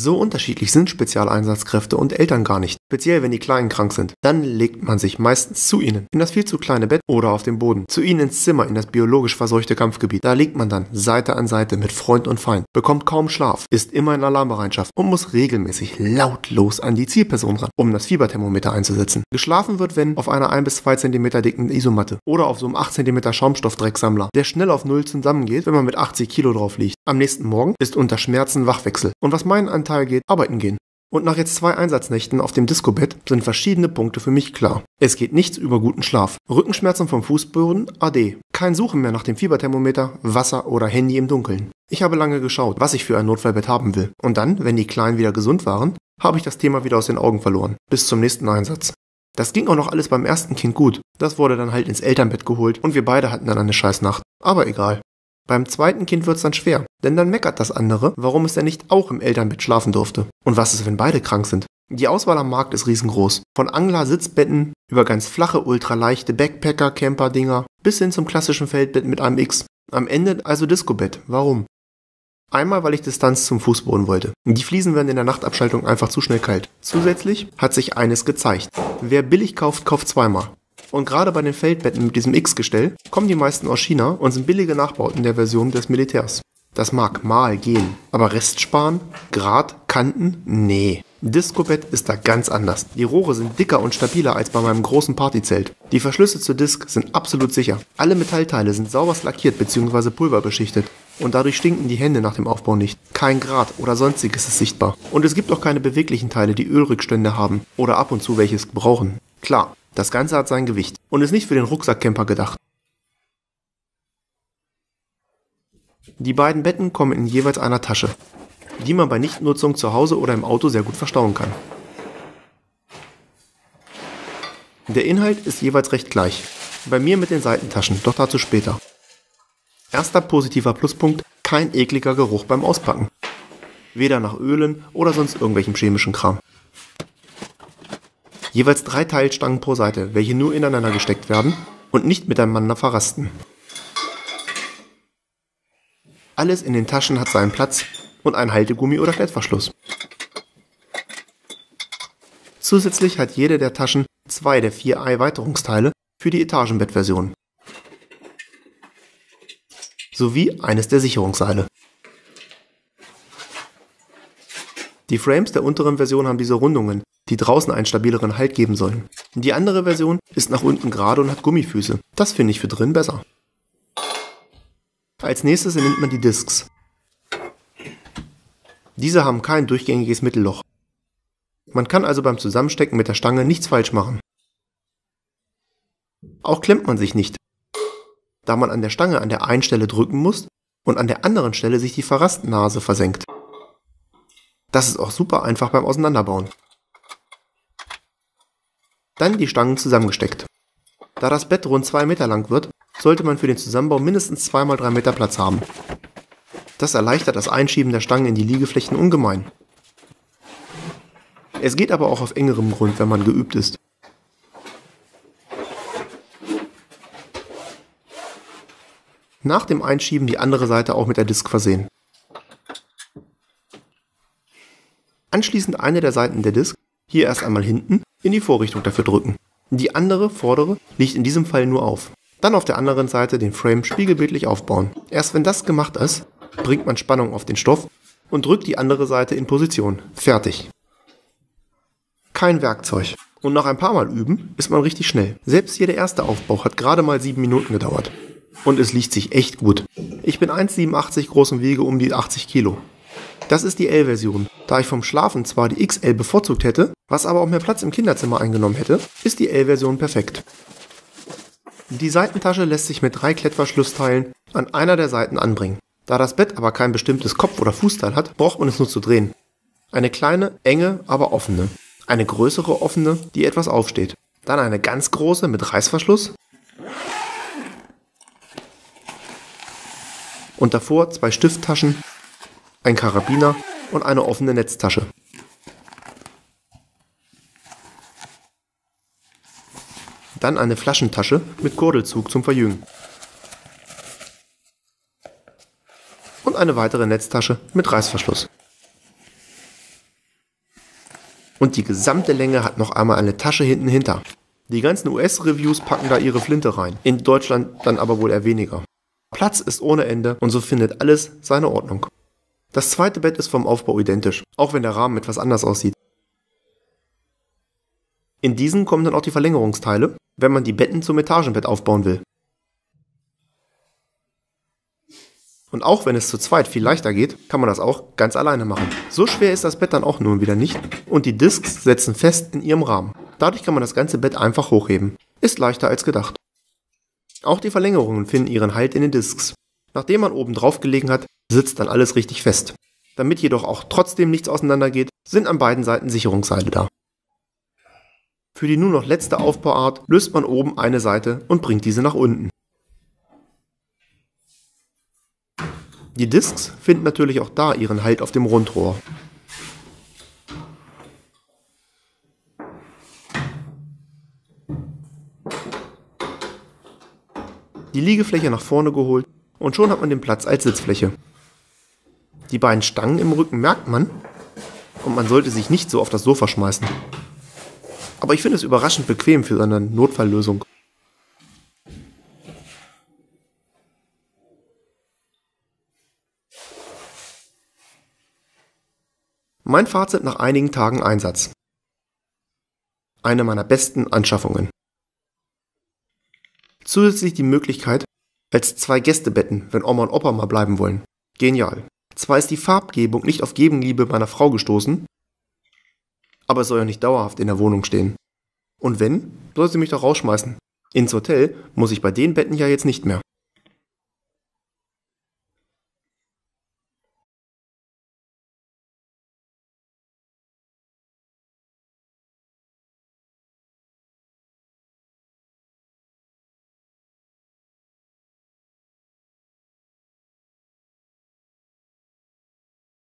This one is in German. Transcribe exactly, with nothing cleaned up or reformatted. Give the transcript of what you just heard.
So unterschiedlich sind Spezialeinsatzkräfte und Eltern gar nicht, speziell wenn die Kleinen krank sind. Dann legt man sich meistens zu ihnen, in das viel zu kleine Bett oder auf den Boden, zu ihnen ins Zimmer, in das biologisch verseuchte Kampfgebiet. Da liegt man dann Seite an Seite mit Freund und Feind, bekommt kaum Schlaf, ist immer in Alarmbereitschaft und muss regelmäßig lautlos an die Zielperson ran, um das Fieberthermometer einzusetzen. Geschlafen wird, wenn auf einer ein bis zwei Zentimeter dicken Isomatte oder auf so einem acht Zentimeter Schaumstoffdrecksammler, der schnell auf Null zusammengeht, wenn man mit achtzig Kilo drauf liegt. Am nächsten Morgen ist unter Schmerzen Wachwechsel. Und was meinen Anteil geht, arbeiten gehen. Und nach jetzt zwei Einsatznächten auf dem Disco-Bett sind verschiedene Punkte für mich klar. Es geht nichts über guten Schlaf. Rückenschmerzen vom Fußboden, ade. Kein Suchen mehr nach dem Fieberthermometer, Wasser oder Handy im Dunkeln. Ich habe lange geschaut, was ich für ein Notfallbett haben will. Und dann, wenn die Kleinen wieder gesund waren, habe ich das Thema wieder aus den Augen verloren. Bis zum nächsten Einsatz. Das ging auch noch alles beim ersten Kind gut. Das wurde dann halt ins Elternbett geholt und wir beide hatten dann eine Scheißnacht. Aber egal. Beim zweiten Kind wird's dann schwer, denn dann meckert das andere, warum es denn nicht auch im Elternbett schlafen durfte. Und was ist, wenn beide krank sind? Die Auswahl am Markt ist riesengroß. Von Angler-Sitzbetten über ganz flache, ultraleichte Backpacker-Camper-Dinger bis hin zum klassischen Feldbett mit einem X. Am Ende also Disco-Bett. Warum? Einmal, weil ich Distanz zum Fußboden wollte. Die Fliesen werden in der Nachtabschaltung einfach zu schnell kalt. Zusätzlich hat sich eines gezeigt. Wer billig kauft, kauft zweimal. Und gerade bei den Feldbetten mit diesem X-Gestell kommen die meisten aus China und sind billige Nachbauten der Version des Militärs. Das mag mal gehen, aber Restsparen, Grat, Kanten, nee. Disco-Bett ist da ganz anders. Die Rohre sind dicker und stabiler als bei meinem großen Partyzelt. Die Verschlüsse zur Disc sind absolut sicher. Alle Metallteile sind sauberst lackiert bzw. pulverbeschichtet. Und dadurch stinken die Hände nach dem Aufbau nicht. Kein Grat oder sonstiges ist sichtbar. Und es gibt auch keine beweglichen Teile, die Ölrückstände haben oder ab und zu welches brauchen. Klar. Das Ganze hat sein Gewicht und ist nicht für den Rucksackcamper gedacht. Die beiden Betten kommen in jeweils einer Tasche, die man bei Nichtnutzung zu Hause oder im Auto sehr gut verstauen kann. Der Inhalt ist jeweils recht gleich, bei mir mit den Seitentaschen, doch dazu später. Erster positiver Pluspunkt, kein ekliger Geruch beim Auspacken. Weder nach Ölen oder sonst irgendwelchem chemischen Kram. Jeweils drei Teilstangen pro Seite, welche nur ineinander gesteckt werden und nicht miteinander verrasten. Alles in den Taschen hat seinen Platz und einen Haltegummi oder Klettverschluss. Zusätzlich hat jede der Taschen zwei der vier Erweiterungsteile für die Etagenbettversion. Sowie eines der Sicherungsseile. Die Frames der unteren Version haben diese Rundungen, die draußen einen stabileren Halt geben sollen. Die andere Version ist nach unten gerade und hat Gummifüße. Das finde ich für drin besser. Als nächstes nimmt man die Discs. Diese haben kein durchgängiges Mittelloch. Man kann also beim Zusammenstecken mit der Stange nichts falsch machen. Auch klemmt man sich nicht, da man an der Stange an der einen Stelle drücken muss und an der anderen Stelle sich die Verrastnase versenkt. Das ist auch super einfach beim Auseinanderbauen. Dann die Stangen zusammengesteckt. Da das Bett rund zwei Meter lang wird, sollte man für den Zusammenbau mindestens zwei mal drei Meter Platz haben. Das erleichtert das Einschieben der Stangen in die Liegeflächen ungemein. Es geht aber auch auf engerem Grund, wenn man geübt ist. Nach dem Einschieben die andere Seite auch mit der Disc versehen. Anschließend eine der Seiten der Disc, hier erst einmal hinten, in die Vorrichtung dafür drücken. Die andere, vordere, liegt in diesem Fall nur auf. Dann auf der anderen Seite den Frame spiegelbildlich aufbauen. Erst wenn das gemacht ist, bringt man Spannung auf den Stoff und drückt die andere Seite in Position. Fertig. Kein Werkzeug. Und nach ein paar Mal üben ist man richtig schnell. Selbst hier der erste Aufbau hat gerade mal sieben Minuten gedauert. Und es liegt sich echt gut. Ich bin eins Komma siebenundachtzig groß und wiege um die achtzig Kilo. Das ist die L-Version. Da ich vom Schlafen zwar die X L bevorzugt hätte, was aber auch mehr Platz im Kinderzimmer eingenommen hätte, ist die L-Version perfekt. Die Seitentasche lässt sich mit drei Klettverschlussteilen an einer der Seiten anbringen. Da das Bett aber kein bestimmtes Kopf- oder Fußteil hat, braucht man es nur zu drehen. Eine kleine, enge, aber offene. Eine größere offene, die etwas aufsteht. Dann eine ganz große mit Reißverschluss. Und davor zwei Stifttaschen, ein Karabiner und eine offene Netztasche. Dann eine Flaschentasche mit Kurdelzug zum Verjüngen. Und eine weitere Netztasche mit Reißverschluss. Und die gesamte Länge hat noch einmal eine Tasche hinten hinter. Die ganzen U S-Reviews packen da ihre Flinte rein. In Deutschland dann aber wohl eher weniger. Platz ist ohne Ende und so findet alles seine Ordnung. Das zweite Bett ist vom Aufbau identisch, auch wenn der Rahmen etwas anders aussieht. In diesen kommen dann auch die Verlängerungsteile, wenn man die Betten zum Etagenbett aufbauen will. Und auch wenn es zu zweit viel leichter geht, kann man das auch ganz alleine machen. So schwer ist das Bett dann auch nun wieder nicht und die Discs setzen fest in ihrem Rahmen. Dadurch kann man das ganze Bett einfach hochheben. Ist leichter als gedacht. Auch die Verlängerungen finden ihren Halt in den Discs. Nachdem man oben drauf gelegen hat, sitzt dann alles richtig fest. Damit jedoch auch trotzdem nichts auseinandergeht, sind an beiden Seiten Sicherungsseile da. Für die nun noch letzte Aufbauart löst man oben eine Seite und bringt diese nach unten. Die Discs finden natürlich auch da ihren Halt auf dem Rundrohr. Die Liegefläche nach vorne geholt und schon hat man den Platz als Sitzfläche. Die beiden Stangen im Rücken merkt man und man sollte sich nicht so auf das Sofa schmeißen. Aber ich finde es überraschend bequem für eine Notfalllösung. Mein Fazit nach einigen Tagen Einsatz. Eine meiner besten Anschaffungen. Zusätzlich die Möglichkeit als zwei Gästebetten, wenn Oma und Opa mal bleiben wollen. Genial. Zwar ist die Farbgebung nicht auf Gegenliebe meiner Frau gestoßen, aber es soll ja nicht dauerhaft in der Wohnung stehen. Und wenn, soll sie mich doch rausschmeißen. Ins Hotel muss ich bei den Betten ja jetzt nicht mehr.